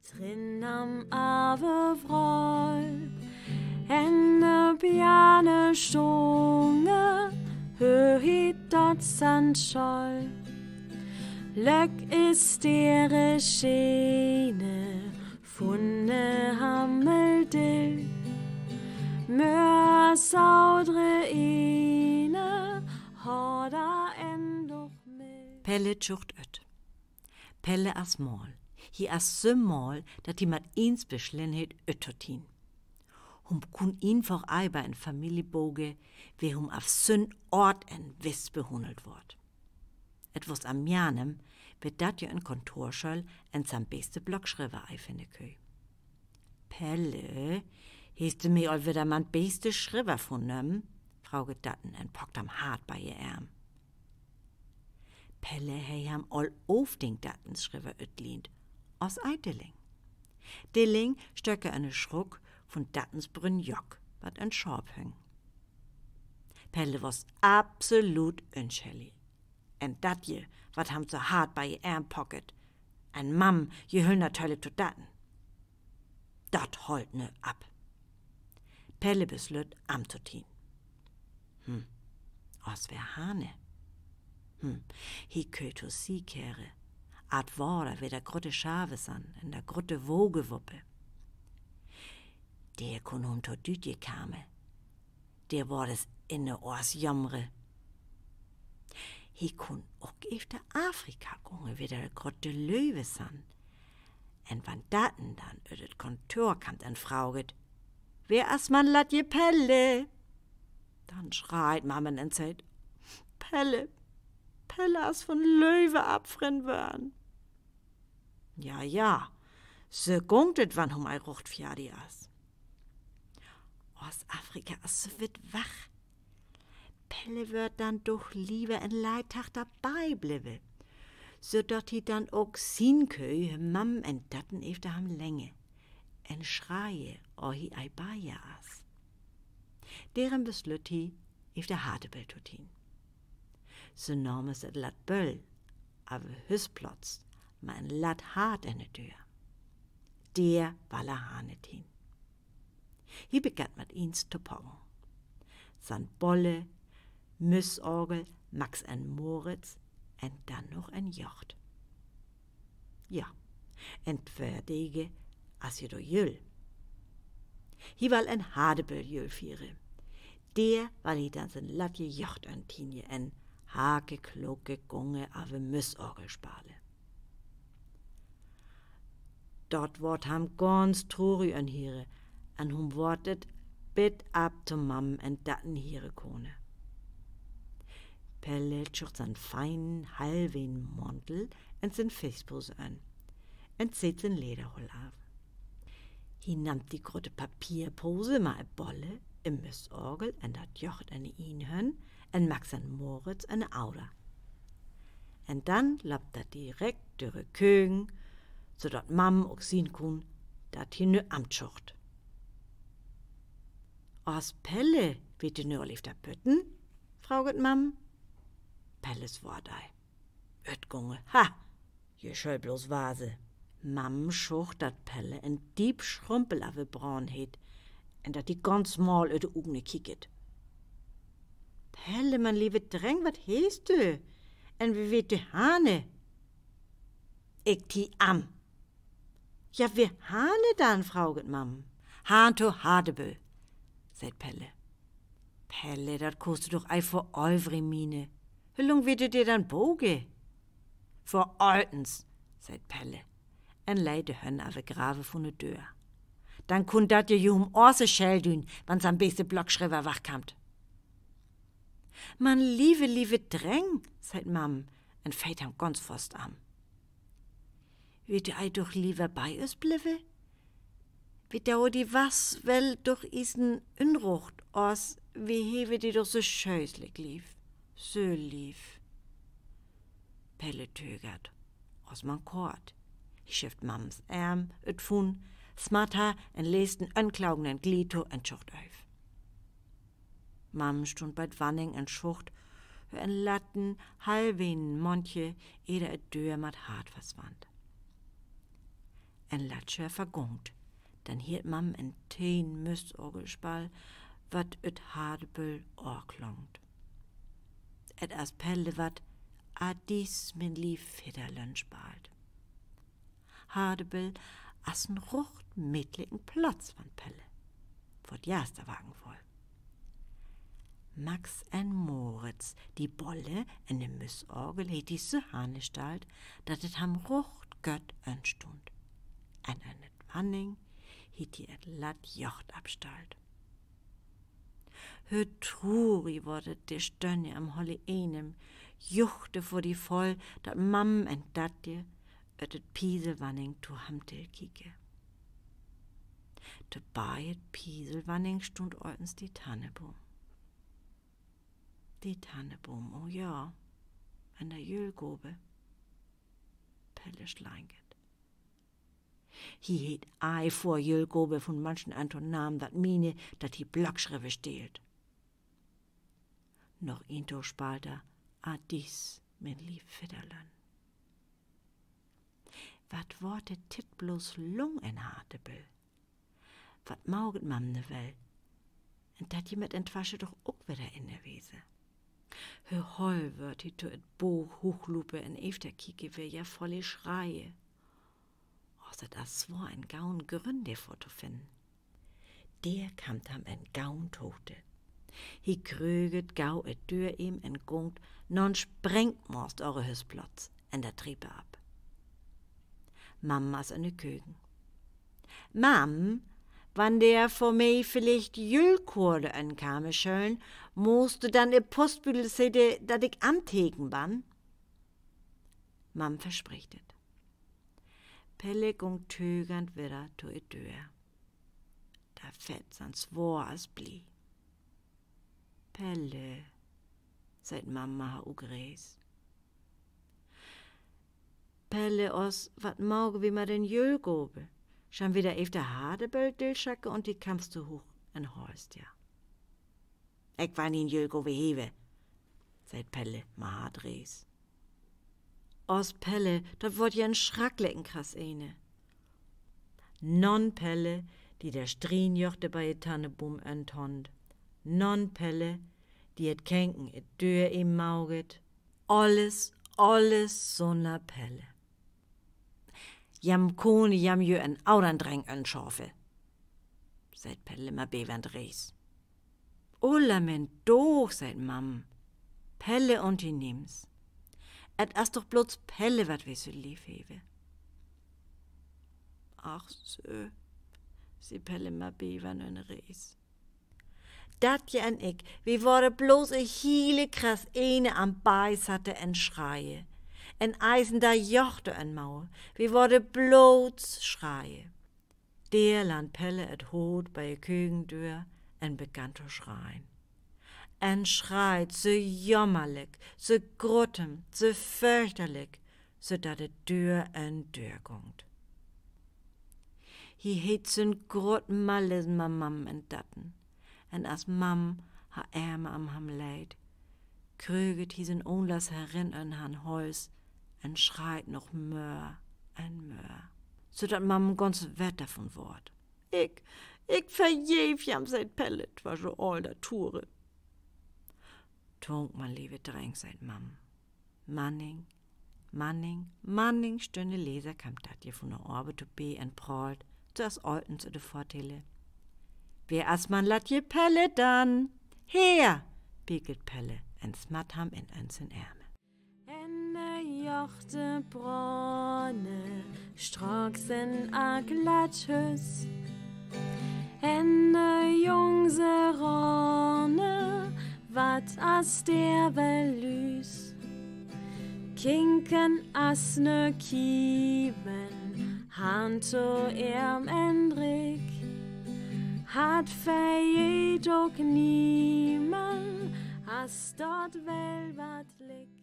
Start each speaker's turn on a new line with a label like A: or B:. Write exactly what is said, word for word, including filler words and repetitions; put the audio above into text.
A: Drin am Ave Vroll, en de piane stunge, hör dat Sandschall. Lök ist dere Schene, funne Hammeldill, Mör saudre ine, hoda endoch mild.
B: Pelle tschucht öt. Pelle as mal. Hi as so mal, dat hi mat eens beschlen het öttertin. Hum kun ihn vor eiber in Familie boge, wie hum auf sün Ort en Wiss behundelt wort. Et was am Janem, wird dat jo in Kontorschall en sam beste Blockschriver eifende köi. Pelle, heste mir all wieder man beste Schriver von nem, frauge Datten en pockt am hart bei ihr Erm. Pelle hei ham all ofding Dattens Schriver ötlient, aus Eiteling. Dilling stöcke eine Schruck von Dattens Brünjock, wat en Schorb hüng. Pelle was absolut unschellig. En dat je, wat ham so hart bei ihr Arm pocket. En Mam, je hüll natürlich to Datten. Dat holt ne ab. Pelle beslüt am totin. Hm, os wer Hane. Hm, hi köt to sie kehre. Art Worder wie der grotte Schave san, in der grotte Wogewuppe. Der kun hum to Dütje kame. Der war es inne Ors jamre. Hi kun auch efter Afrika gunge wie der grotte Löwe san. En wann daten dann ödet Kontorkant en frauget, wer as man lat je Pelle? Dann schreit Mammen en sagt, Pelle, Pelle as von Löwe abfren wörn. Ja, ja, so gungtet wann hum ei rucht fjadi as. Aus Afrika as so wit wach. Pelle wird dann doch lieber en Leitag dabei bliebe, so dort hi dann auch sin köi, Mam en Datten efter ham länge, en schreie, o hi ei baia as. Deren beslüt hi efter Hartebel tutin. So nahm es et lat Böll, aber hüsplotz, ma en lat hart en de Tür. Der walla hanetin. Hi begann mat ins zu pocken. San Bolle, Müssorgel, Max en Moritz, en dann noch en Jocht. Ja, entfertige as je do jül. Hi wal en Hadeböll jül fiere. Der wal hi dann sen latje Jocht an Tinje en Hake, Kloke, Gunge, ave Müssorgel spale. Dort wort ham ganz truri an Hiere, an hum wortet bit ab to Mam en Datten Hiere kone. Pelle tschucht san feinen, halben Mantel en sin Fischpose an, en zet sin Lederholl af. Hi nammt die grote Papierpose ma e Bolle, im Müssorgel en dat Jocht en Inhön, en Max en Moritz en Auder. En dann lappt dat direkt dürre Kögen, so dat Mam ook zien kun, dat hi nu amtschucht. Os Pelle, weet du nu al efter Pütten? frauget Mam. Pelles Wort ei. Ötgunge, ha, je schöll bloß Vase. Mam schucht dat Pelle en diep Schrumpel ave braun het, en dat die ganz mal öde Ugne kieket. Pelle, man liebe Dreng, wat heest du? En wie weet du Hane? Ik die am. Ja, wie Hane dann, frauget Mam. Hahn to Hadebö, sagt Pelle. Pelle, dat kostet doch ei vor eure Mine. Wie lang wird dir dann boge? Vor altens, sagt Pelle, en leide hön ave Grave von de Deur. Dann kun dat je um Orse scheldün, wann's am beste Blockschriver wachkamt. Man liebe, liebe Dreng, sagt Mam, en feit ham ganz fast am. Wird du ei doch lieber bei uns bliebe? Wie dauert die was, well doch isen Unrucht, os, wie hewe die doch so scheußlich lief. So lief. Pelle tögert, os man kort. Ich schäft Mams Arm, et fun, smatta en lesten anklaugenden Glito en Schucht auf. Mam stund bei Wanning en Schucht, en Latten, halben Montje, eder et Dör mat hart verswand. en Latschör vergungt. Dann hielt Mam en teen Müstorgelspall, wat ut Hardebüll orklongt. Et as Pelle wat a dies min lief Federlön spalt. Hardebüll as n rucht mittlichen Platz van Pelle, wot jaster wagen voll. Max en Moritz, die Bolle en de Müssorgel, het die so hanestalt, dat et ham rucht gött önstund. En en et Wanning het die et lat Jocht abstalt. Hö truri wurde de Stönne am holle enem, juchte vor die voll, dat Mam en Datje et et Pieselwanning tu ham til kike. De bei et Pieselwanning stund ortens die Tanneboom. Die Tanneboom, oh ja, en der Jülgobe. Pelle schleinget. Hi het ei vor Jülgobe von manchen Anton Namen dat mine, dat hi Blockschrive stehlt. Noch into spalter, a dies, min lieb Federlön. Wat worte tit bloß lung en Hardebüll? Wat mauget mam ne wel? En dat je met entwasche doch ook wieder in der Wiese. Hör hol wird hi to et Buch hochlupe en efter kike wär ja volle Schreie. Außer das war ein gaun Gründe vor zu finden. Der kamt ham en gaun tote. Hi kröget gau et Dür ihm entgungt, non sprengt most eure Hüsplatz en der Treppe ab. Mammas in de Kögen. Mam, wann der vor mei vielleicht Jülkurde ankame schön, musste dann e Postbüdel sede, dat ich anteken ban? Mam versprichtet. Pelle gung tögernd wieder to e Dür. Da fett sans war as blie. Pelle, seit Mama ha ugräs. Pelle os, wat mauge wie ma den Jülgobe. Schon wieder efter Hardebüll dillschacke und die kamst du hoch en Horst, ja. Ich war in Jülgobe hewe, seit Pelle ma hadres. Os Pelle, dat wort ja en schracklecken krass eine. Non Pelle, die der Strienjochte bei et Tanneboom enthond. Non Pelle, die et Kenken et Dür im mauget. Alles, alles sonna Pelle. Jam kone jam jö en Aurandreng anschafe, seit Pelle ma bewernd rees. Ola men doch, seit Mam. Pelle und die nimm's. Et as doch bloß Pelle, wat wir so lief hewe. Ach so, sie Pelle ma bewernd en rees. Dat ja en ik, wie wurde bloß e hiele krass eine am Beiß hatte en Schreie. En eisen da jochte en Mauer, wie wurde bloß Schreie. Der land Pelle et Hut bei e Kögendür en begann zu schreien. En schreit so jammerlich, so grottem, so fürchterlich, so dat de Dür en Dür gongt. Hi het so'n grot malles ma Mam en datten. En as Mam ha Ärme am ham leid, kröget hi sin onlas herin en han Häus, en schreit noch mör en mör, so dat Mam ganz wett davon wort. Ik, ik verjeef jam seit Pellet, war so all der Ture. Tunk, man liebe Dreng, seit Mam. Manning, Manning, Manning, stünde Leser kam dat je von der Orbe to be en pralt, zu as Olten zu de Vortele. Wer as man lat je Pelle dann? Her, biegelt Pelle, en smat ham in einzeln Ärme.
A: En de jochte bronne, straks in a glatthus. En de jongse ronne, wat as der wel lys. Kinken as ne kieven, hand to erm endrik. Hat fei doch niemand, as dort wel wat liegt.